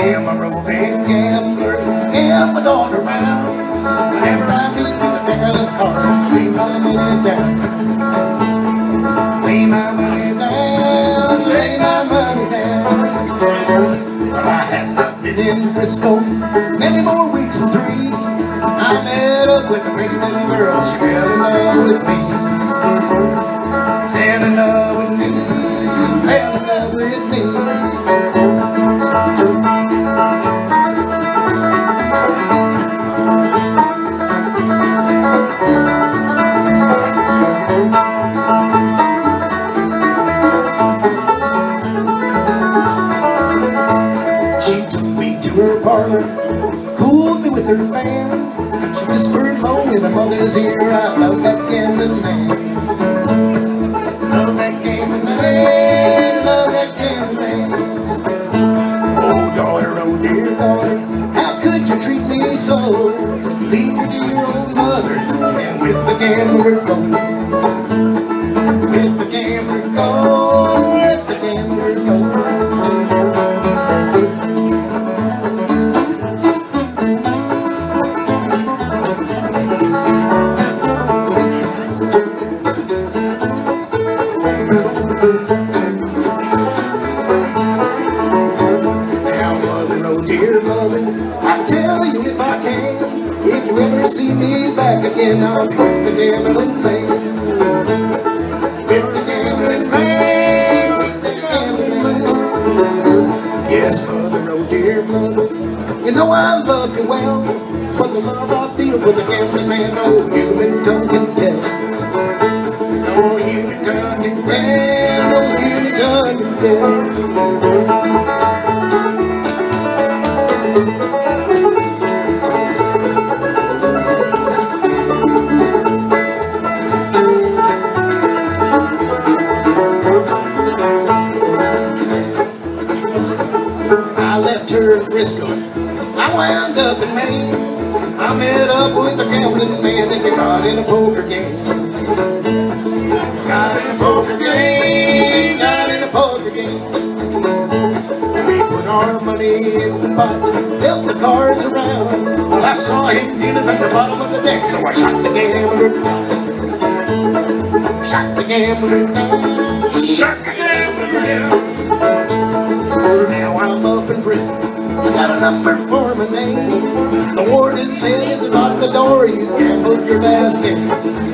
am a roving gambler, gambling all around. Whenever I meet with a deck of cards, lay my money down. Lay my money down, lay my money down. Well, I had not been in Frisco many more weeks than 3. I met up with a pretty little girl, she fell in love with me. Fell in love with me, fell in love with me. She took me to her parlor, cooled me with her fan. She whispered low in her mother's ear, I love that gambling man. Love that gambling man, love that gambling man. Oh dear daughter, how could you treat me so? Leave your dear old mother and with the gambler go. With the gambler go, with the gambler go. Now mother, oh dear mother, I tell you if I can, if you ever see me back again, I'll be with the gambling man. With the gambling man, with the gambling man. Yes mother, oh dear mother, you know I love you well, but the love I feel for the gambling man, no human tongue can tell. No human tongue can tell, no human tongue can tell. I left her in Frisco, I wound up in Maine. I met up with a gambling man and we got in a poker game. Got in a poker game, got in a poker game. We put our money in the pot, dealt the cards around. Well, I saw him dealing from the bottom of the deck, so I shot the gambler down. Shot the gambler down, shot the gambler down. Now I'm up in prison, got a number for my name. The warden said, as you lock the door, you gambled your last game.